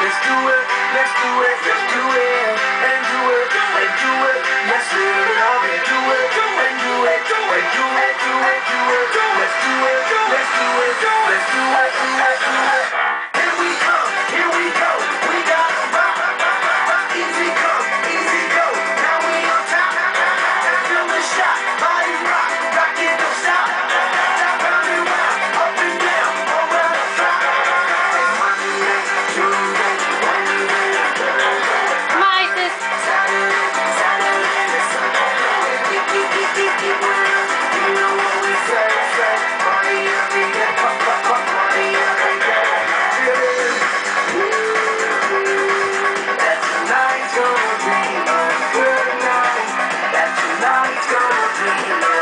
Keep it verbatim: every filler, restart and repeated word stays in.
let's do it, let's do it, let's do it, and do it, and do it, let's live it up and do it, and do it, and do it, do it, do it, let's do it, let's do it, let's do it, do it, do it. Here we come, here we go, we got rock, rock, rock, rock, easy come, easy go, now we on top, feel the shot, body rock, rock it, don't stop, stop, round and round, up and down, around the clock, and Monday, Tuesday, Wednesday, Maises. Saturday, Saturday, Sunday, we, we, we, we, we, we, you know what we say, say, party every day, pop, pop, pop, party every day, that tonight's gonna be a good night, that tonight's gonna be